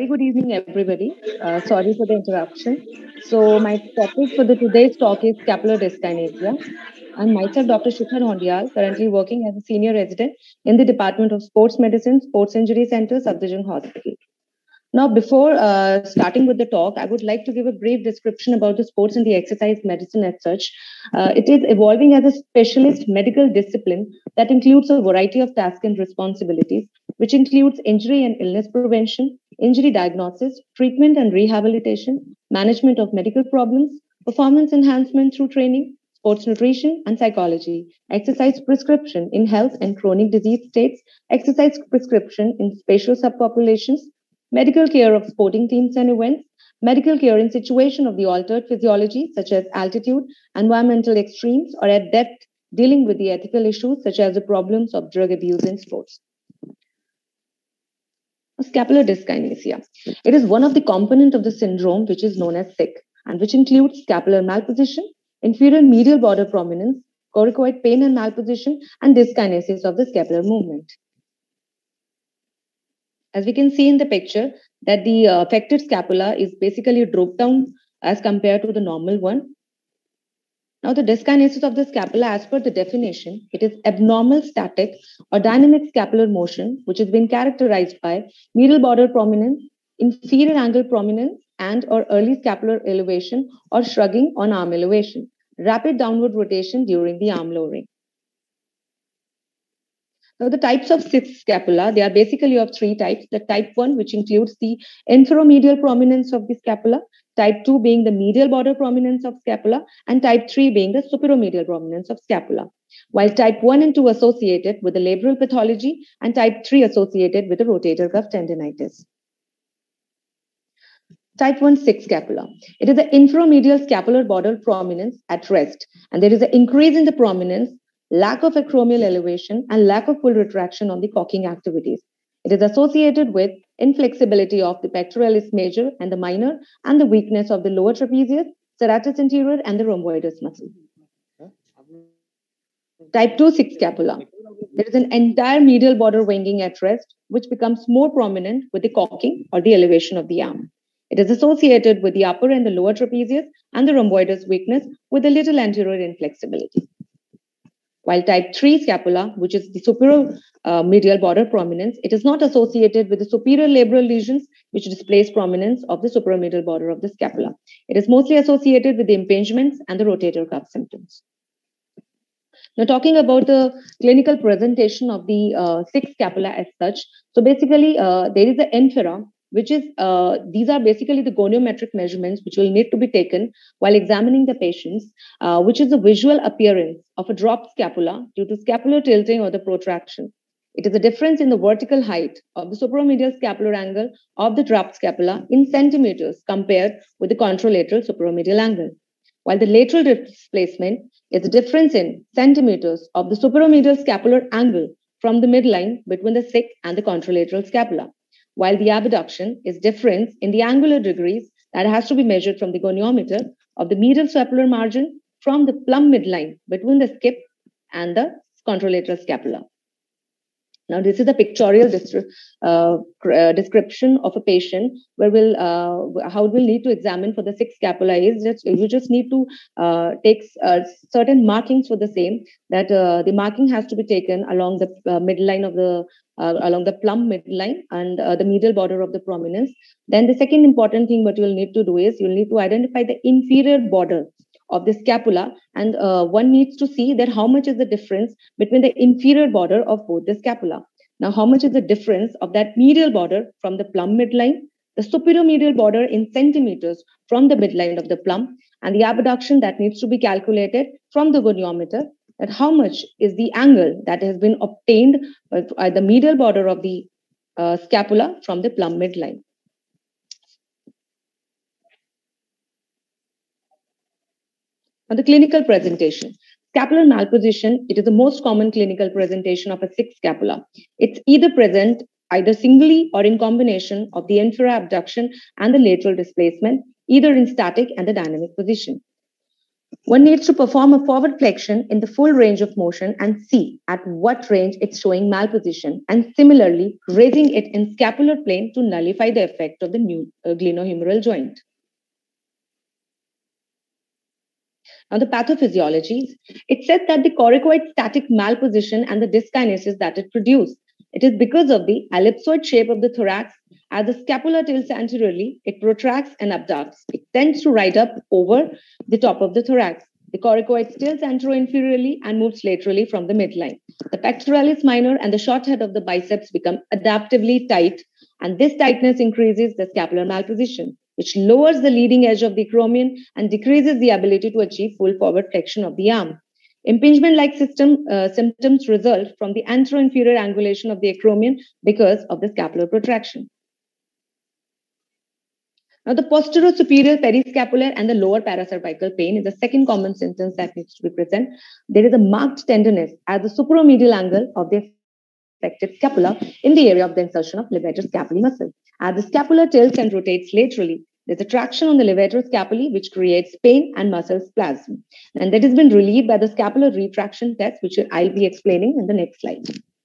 good evening, everybody. Sorry for the interruption. So, my topic for the today's talk is scapular dyskinesia. I'm myself Dr. Shikhar Hondial, currently working as a senior resident in the Department of Sports Medicine, Sports Injury Center, Safdarjung Hospital. Now, before starting with the talk, I would like to give a brief description about the sports and the exercise medicine as such. It is evolving as a specialist medical discipline that includes a variety of tasks and responsibilities, which includes injury and illness prevention, injury diagnosis, treatment and rehabilitation, management of medical problems, performance enhancement through training, sports nutrition and psychology, exercise prescription in health and chronic disease states, exercise prescription in special subpopulations, medical care of sporting teams and events, medical care in situation of the altered physiology such as altitude, environmental extremes, or at depth dealing with the ethical issues such as the problems of drug abuse in sports. Scapular dyskinesia. It is one of the components of the syndrome which is known as SIC and which includes scapular malposition, inferior medial border prominence, coracoid pain and malposition, and dyskinesis of the scapular movement. As we can see in the picture, that the affected scapula is basically drooped down as compared to the normal one. Now, the dyskinesis of the scapula, as per the definition, it is abnormal static or dynamic scapular motion, which has been characterized by medial border prominence, inferior angle prominence, and or early scapular elevation or shrugging on arm elevation, rapid downward rotation during the arm lowering. Now, the types of SIC scapula, they are basically of three types. The type 1, which includes the inferomedial prominence of the scapula, type 2 being the medial border prominence of scapula, and type 3 being the superomedial prominence of scapula. While type 1 and 2 associated with the labral pathology, and type 3 associated with the rotator cuff tendinitis. Type 1 SIC scapula. It is the inferomedial scapular border prominence at rest, and there is an increase in the prominence, lack of acromial elevation, and lack of full retraction on the cocking activities. It is associated with inflexibility of the pectoralis major and the minor, and the weakness of the lower trapezius, serratus anterior, and the rhomboideus muscle. Type 2 SIC scapula. There is an entire medial border winging at rest, which becomes more prominent with the cocking or the elevation of the arm. It is associated with the upper and the lower trapezius and the rhomboideus weakness with a little anterior inflexibility. While type 3 scapula, which is the superior medial border prominence, it is not associated with the superior labral lesions, which displays prominence of the superomedial border of the scapula. It is mostly associated with the impingements and the rotator cuff symptoms. Now, talking about the clinical presentation of the SIC scapula as such. So basically, there is the infera, which is, these are basically the goniometric measurements which will need to be taken while examining the patients, which is the visual appearance of a dropped scapula due to scapular tilting or the protraction. It is a difference in the vertical height of the superomedial scapular angle of the dropped scapula in centimeters compared with the contralateral superomedial angle. While the lateral displacement is the difference in centimeters of the superomedial scapular angle from the midline between the SIC and the contralateral scapula. While the abduction is difference in the angular degrees that has to be measured from the goniometer of the medial scapular margin from the plumb midline between the skip and the contralateral scapula. Now, this is a pictorial description of a patient where how we'll need to examine for the SIC scapula is that you just need to take certain markings for the same, that the marking has to be taken along the midline of the along the plumb midline and the medial border of the prominence. Then the second important thing what you'll need to do is you'll need to identify the inferior border of the scapula, and one needs to see that how much is the difference between the inferior border of both the scapula. Now, how much is the difference of that medial border from the plumb midline, the superior medial border in centimeters from the midline of the plumb, and the abduction that needs to be calculated from the goniometer, that how much is the angle that has been obtained by the medial border of the scapula from the plumb midline. On the clinical presentation, scapular malposition, it is the most common clinical presentation of a SIC scapula. It's either present either singly or in combination of the infera abduction and the lateral displacement, either in static and the dynamic position. One needs to perform a forward flexion in the full range of motion and see at what range it's showing malposition, and similarly raising it in scapular plane to nullify the effect of the new glenohumeral joint. Now, the pathophysiology, it says that the coracoid static malposition and the dyskinesis that it produced. It is because of the ellipsoid shape of the thorax. As the scapula tilts anteriorly, it protracts and abducts. It tends to ride up over the top of the thorax. The coracoid tilts anteroinferiorly and moves laterally from the midline. The pectoralis minor and the short head of the biceps become adaptively tight, and this tightness increases the scapular malposition, which lowers the leading edge of the acromion and decreases the ability to achieve full forward flexion of the arm. Impingement-like symptoms result from the anteroinferior angulation of the acromion because of the scapular protraction. Now, the posterior-superior periscapular and the lower paracervical pain is the second common symptom that needs to be present. There is a marked tenderness at the supromedial angle of the affected scapula in the area of the insertion of levator scapulae muscle. As the scapula tilts and rotates laterally, there's a traction on the levator scapulae, which creates pain and muscle spasm. And that has been relieved by the scapular retraction test, which I'll be explaining in the next slide.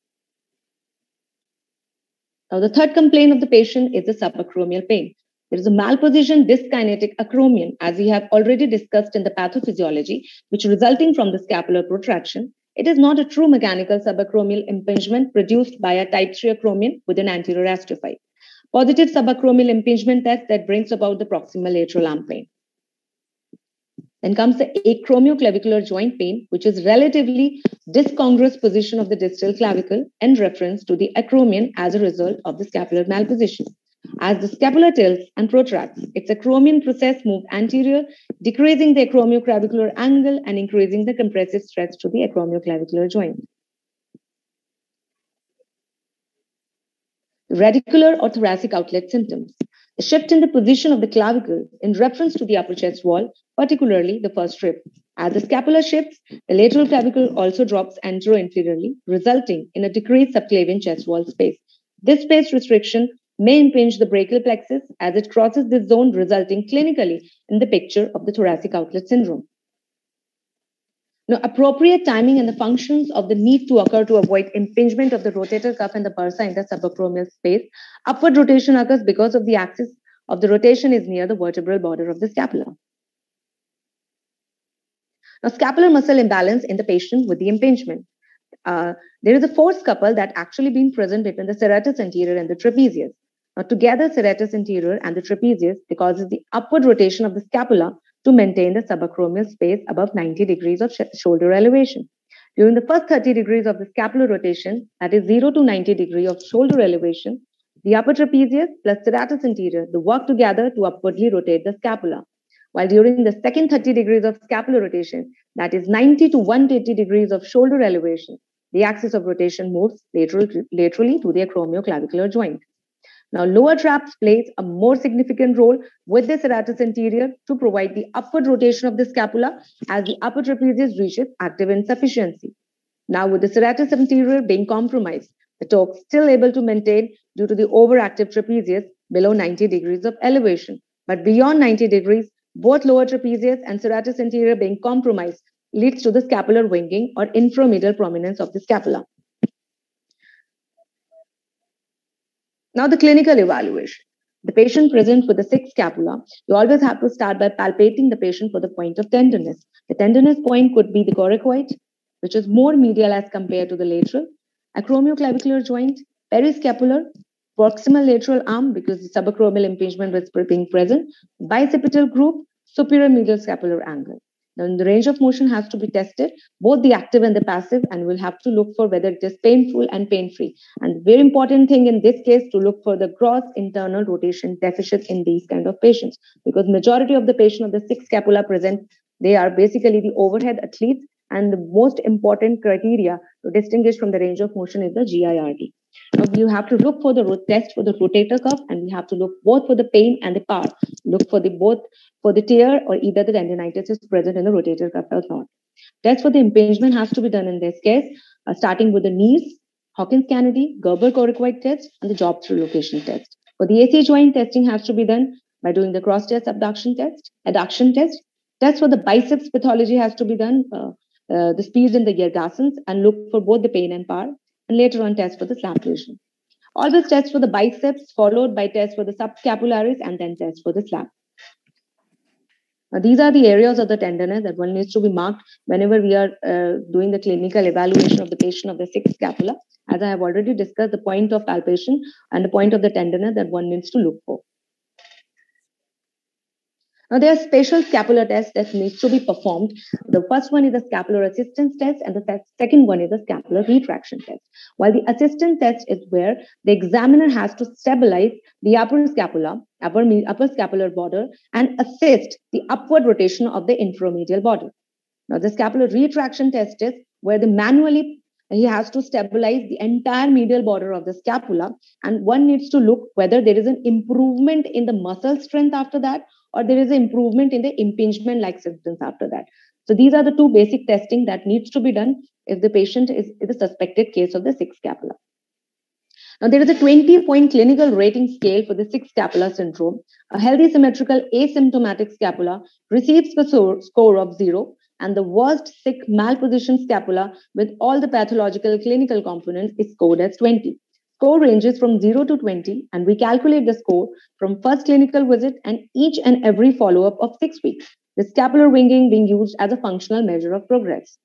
Now, the third complaint of the patient is the subacromial pain. There is a malpositioned dyskinetic acromion, as we have already discussed in the pathophysiology, which resulting from the scapular protraction. It is not a true mechanical subacromial impingement produced by a type 3 acromion with an anterior astrophyte. Positive subacromial impingement test that brings about the proximal lateral arm pain. Then comes the acromioclavicular joint pain, which is relatively discongruous position of the distal clavicle in reference to the acromion as a result of the scapular malposition. As the scapula tilts and protracts, its acromion process moves anterior, decreasing the acromioclavicular angle and increasing the compressive stress to the acromioclavicular joint. Radicular or thoracic outlet symptoms. The shift in the position of the clavicle in reference to the upper chest wall, particularly the first rib. As the scapula shifts, the lateral clavicle also drops anteroinferiorly, resulting in a decreased subclavian chest wall space. This space restriction may impinge the brachial plexus as it crosses this zone, resulting clinically in the picture of the thoracic outlet syndrome. Now, appropriate timing and the functions of the need to occur to avoid impingement of the rotator cuff and the bursa in the subacromial space. Upward rotation occurs because of the axis of the rotation is near the vertebral border of the scapula. Now, scapular muscle imbalance in the patient with the impingement. There is a force couple that actually been present between the serratus anterior and the trapezius. Now, together, serratus anterior and the trapezius causes the upward rotation of the scapula to maintain the subacromial space above 90 degrees of shoulder elevation. During the first 30 degrees of the scapular rotation, that is 0 to 90 degrees of shoulder elevation, the upper trapezius plus serratus anterior, they work together to upwardly rotate the scapula. While during the second 30 degrees of scapular rotation, that is 90 to 180 degrees of shoulder elevation, the axis of rotation moves laterally to the acromioclavicular joint. Now, lower traps plays a more significant role with the serratus anterior to provide the upward rotation of the scapula as the upper trapezius reaches active insufficiency. Now, with the serratus anterior being compromised, the torque still able to maintain due to the overactive trapezius below 90 degrees of elevation. But beyond 90 degrees, both lower trapezius and serratus anterior being compromised leads to the scapular winging or inframedial prominence of the scapula. Now, the clinical evaluation. The patient presents with a sick scapula, you always have to start by palpating the patient for the point of tenderness. The tenderness point could be the coracoid, which is more medial as compared to the lateral, acromioclavicular joint, periscapular, proximal lateral arm because the subacromial impingement was being present, bicipital group, superior medial scapular angle. Then the range of motion has to be tested, both the active and the passive, and we'll have to look for whether it is painful and pain-free. And very important thing in this case to look for the gross internal rotation deficit in these kind of patients, because majority of the patient of the sick scapula present, they are basically the overhead athletes, and the most important criteria to distinguish from the range of motion is the GIRD. Now, you have to look for the test for the rotator cuff, and we have to look both for the pain and the power. Look for the both for the tear or either the tendinitis is present in the rotator cuff or not. Test for the impingement has to be done in this case, starting with the knees, Hawkins-Kennedy, Gerber coracoid test, and the job relocation test. For the AC joint, testing has to be done by doing the cross-chest abduction test, adduction test, Test for the biceps pathology has to be done, the speed in the Yergasons, and look for both the pain and power, and later on test for the slap lesion. Always test for the biceps, followed by test for the subscapularis, and then test for the slap. Now, these are the areas of the tenderness that one needs to be marked whenever we are doing the clinical evaluation of the patient of the sixth scapula. As I have already discussed, the point of palpation and the point of the tenderness that one needs to look for. Now, there are special scapular tests that needs to be performed. The first one is the scapular assistance test, and the second one is the scapular retraction test. While the assistance test is where the examiner has to stabilize the upper scapula, upper scapular border, and assist the upward rotation of the inframedial border. Now, the scapular retraction test is where the manually he has to stabilize the entire medial border of the scapula, and one needs to look whether there is an improvement in the muscle strength after that, or there is an improvement in the impingement like symptoms after that. So these are the two basic testing that needs to be done if the patient is the suspected case of the sixth scapula. Now, there is a 20-point clinical rating scale for the sixth scapular syndrome. A healthy symmetrical asymptomatic scapula receives the score of 0, and the worst sick malpositioned scapula with all the pathological clinical components is scored as 20. Score ranges from 0 to 20, and we calculate the score from first clinical visit and each and every follow-up of 6 weeks. The scapular winging being used as a functional measure of progress.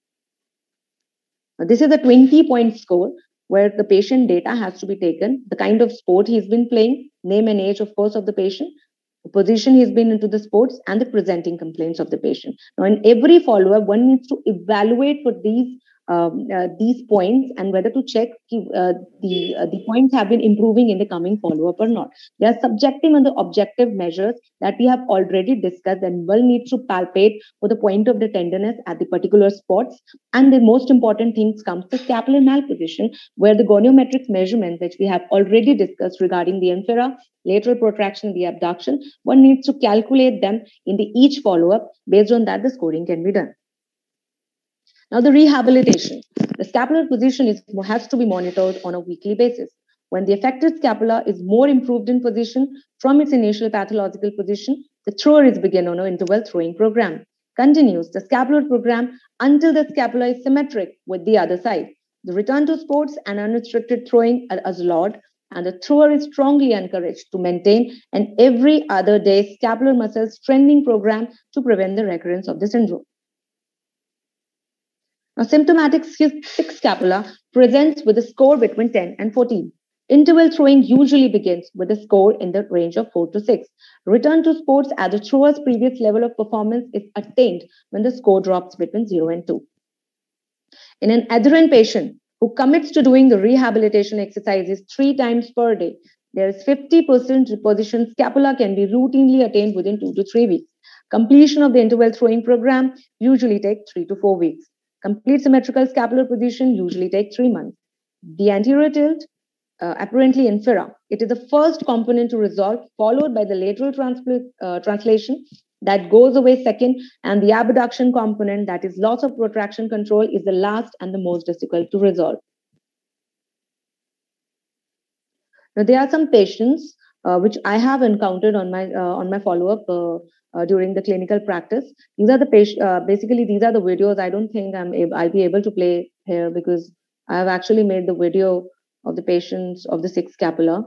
Now, this is a 20-point score where the patient data has to be taken, the kind of sport he's been playing, name and age, of course, of the patient, the position he's been into the sports, and the presenting complaints of the patient. Now, in every follow-up, one needs to evaluate for these points and whether to check the points have been improving in the coming follow-up or not. They are subjective and the objective measures that we have already discussed, and one needs to palpate for the point of the tenderness at the particular spots. And the most important things comes to scapular malposition, where the goniometrics measurement, which we have already discussed regarding the infera, lateral protraction, the abduction, one needs to calculate them in the each follow-up. Based on that, the scoring can be done. Now, the rehabilitation. The scapular position has to be monitored on a weekly basis. When the affected scapula is more improved in position from its initial pathological position, the thrower is begin on an interval throwing program. Continues the scapular program until the scapula is symmetric with the other side. The return to sports and unrestricted throwing are allowed, and the thrower is strongly encouraged to maintain an every other day scapular muscle strengthening program to prevent the recurrence of the syndrome. Now, symptomatic sixth scapula presents with a score between 10 and 14. Interval throwing usually begins with a score in the range of 4 to 6. Return to sports at the thrower's previous level of performance is attained when the score drops between 0 and 2. In an adherent patient who commits to doing the rehabilitation exercises 3 times per day, there is 50% reposition scapula can be routinely attained within 2 to 3 weeks. Completion of the interval throwing program usually takes 3 to 4 weeks. Complete symmetrical scapular position usually takes 3 months. The anterior tilt, apparently infera, it is the first component to resolve, followed by the lateral translation that goes away second, and the abduction component, that is loss of protraction control, is the last and the most difficult to resolve. Now, there are some patients which I have encountered on my follow-up during the clinical practice. These are the basically these are the videos. I don't think I'll be able to play here because I have actually made the video of the patients of the sixth scapula.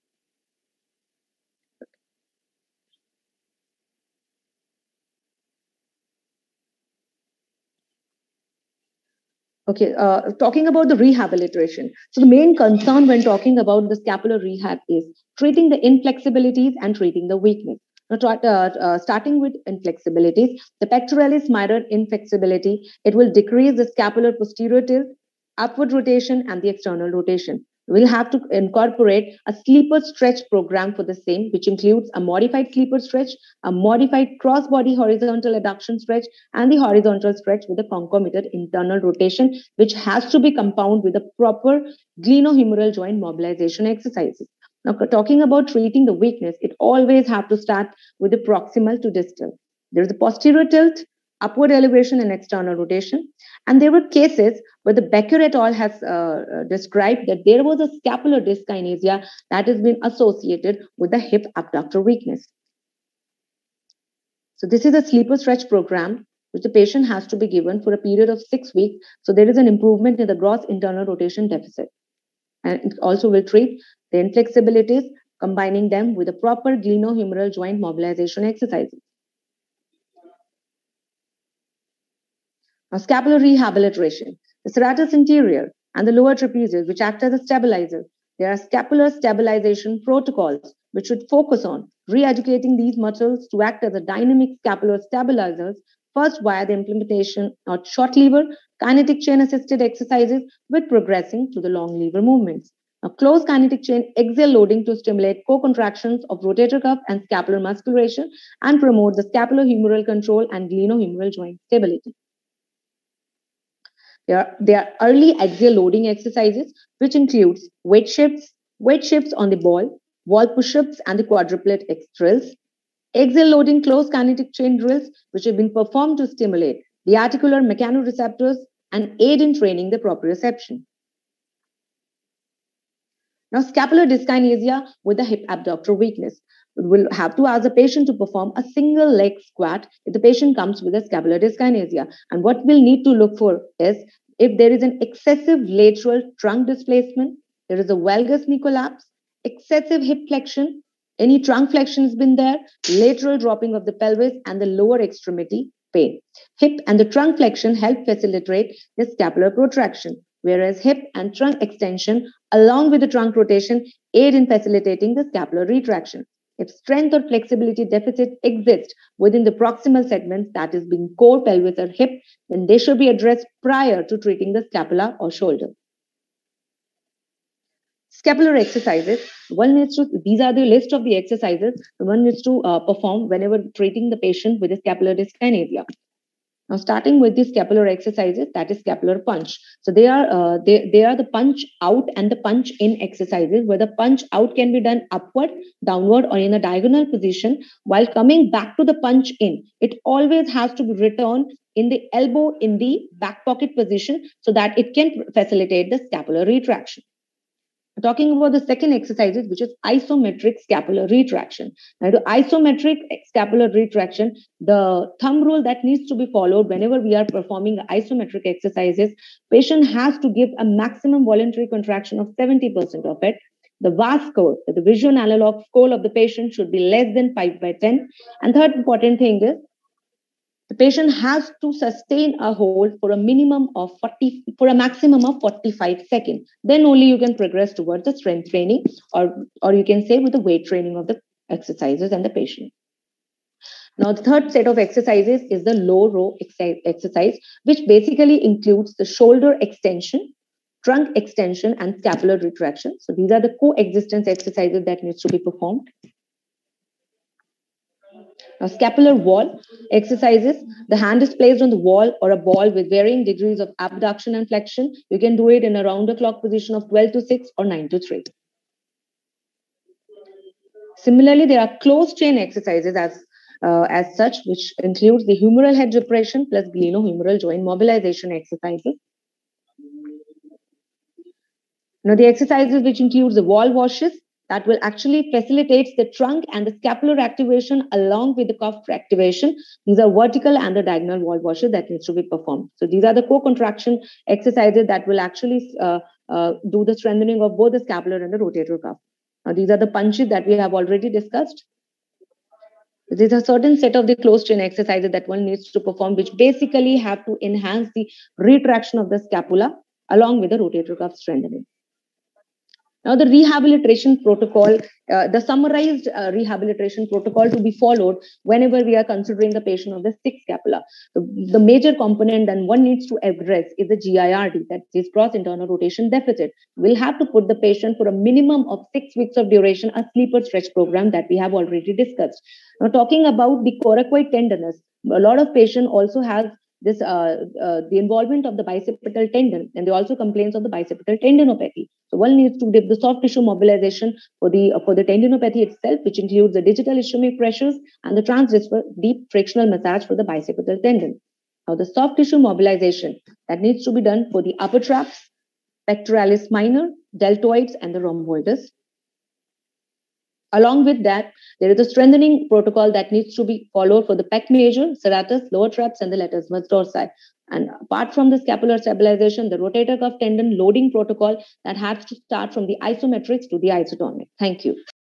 Okay, talking about the rehabilitation. So the main concern when talking about the scapular rehab is treating the inflexibilities and treating the weakness. Now, starting with inflexibilities, the pectoralis minor inflexibility, it will decrease the scapular posterior tilt, upward rotation, and the external rotation. We'll have to incorporate a sleeper stretch program for the same, which includes a modified sleeper stretch, a modified cross-body horizontal adduction stretch, and the horizontal stretch with a concomitant internal rotation, which has to be compounded with a proper glenohumeral joint mobilization exercises. Now, talking about treating the weakness, it always have to start with the proximal to distal. There is a posterior tilt, upward elevation, and external rotation. And there were cases where the Becker et al. Has described that there was a scapular dyskinesia that has been associated with the hip abductor weakness. So this is a sleeper stretch program which the patient has to be given for a period of 6 weeks. So there is an improvement in the gross internal rotation deficit. And it also will treat the inflexibilities, combining them with a proper glenohumeral joint mobilization exercises. Now, scapular rehabilitation. The serratus anterior and the lower trapezius, which act as a stabilizer. There are scapular stabilization protocols, which should focus on re-educating these muscles to act as a dynamic scapular stabilizers, first via the implementation of short lever, kinetic chain assisted exercises with progressing to the long lever movements. Now, close kinetic chain axial loading to stimulate co-contractions of rotator cuff and scapular musculation and promote the scapulohumeral control and glenohumeral joint stability. There are early axial loading exercises, which includes weight shifts on the wall push-ups, and the quadruplet X drills. Axial loading close kinetic chain drills, which have been performed to stimulate the articular mechanoreceptors and aid in training the proprioception. Now, scapular dyskinesia with the hip abductor weakness. We will have to ask the patient to perform a single leg squat if the patient comes with a scapular dyskinesia. And what we'll need to look for is if there is an excessive lateral trunk displacement, there is a valgus knee collapse, excessive hip flexion, any trunk flexion has been there, lateral dropping of the pelvis, and the lower extremity pain. Hip and the trunk flexion help facilitate the scapular protraction, whereas hip and trunk extension, along with the trunk rotation, aid in facilitating the scapular retraction. If strength or flexibility deficit exists within the proximal segments, that is being core, pelvis, or hip, then they should be addressed prior to treating the scapula or shoulder. Scapular exercises, these are the list of the exercises one needs to perform whenever treating the patient with a scapular dyskinesia. Now, starting with the scapular exercises, that is scapular punch. So they are the punch out and the punch in exercises, where the punch out can be done upward, downward, or in a diagonal position. While coming back to the punch in, it always has to be returned in the elbow in the back pocket position so that it can facilitate the scapular retraction. Talking about the second exercises, which is isometric scapular retraction. Now, the isometric scapular retraction, the thumb rule that needs to be followed whenever we are performing isometric exercises, patient has to give a maximum voluntary contraction of 70% of it. The VAS score, the visual analog score of the patient, should be less than 5/10. And third important thing is, the patient has to sustain a hold for a maximum of 45 seconds. Then only you can progress towards the strength training, or you can say with the weight training of the exercises and the patient. Now, the third set of exercises is the low row exercise, which basically includes the shoulder extension, trunk extension, and scapular retraction. So these are the coexistence exercises that needs to be performed. Now, scapular wall exercises, the hand is placed on the wall or a ball with varying degrees of abduction and flexion. You can do it in a round the clock position of 12-6 or 9-3. Similarly, there are closed chain exercises as such, which includes the humeral head depression plus glenohumeral joint mobilization exercises. Now, the exercises which includes the wall washes, that will actually facilitate the trunk and the scapular activation along with the cuff activation. These are vertical and the diagonal wall washes that needs to be performed. So these are the co-contraction exercises that will actually do the strengthening of both the scapular and the rotator cuff. Now, these are the punches that we have already discussed. There's a certain set of the closed chain exercises that one needs to perform, which basically have to enhance the retraction of the scapula along with the rotator cuff strengthening. Now, the rehabilitation protocol, the summarized rehabilitation protocol to be followed whenever we are considering the patient of the sick scapula. The major component that one needs to address is the GIRD, that is gross internal rotation deficit. We'll have to put the patient for a minimum of 6 weeks of duration, a sleeper stretch program that we have already discussed. Now, talking about the coracoid tenderness, a lot of patients also have this the involvement of the bicipital tendon, and they also complains of the bicipital tendinopathy. So one needs to give the soft tissue mobilization for the tendinopathy itself, which includes the digital ischemic pressures and the transverse deep frictional massage for the bicipital tendon. Now, the soft tissue mobilization that needs to be done for the upper traps, pectoralis minor, deltoids, and the rhomboids. Along with that, there is a strengthening protocol that needs to be followed for the pec major, serratus, lower traps, and the latissimus dorsi. And apart from the scapular stabilization, the rotator cuff tendon loading protocol that has to start from the isometrics to the isotonic. Thank you.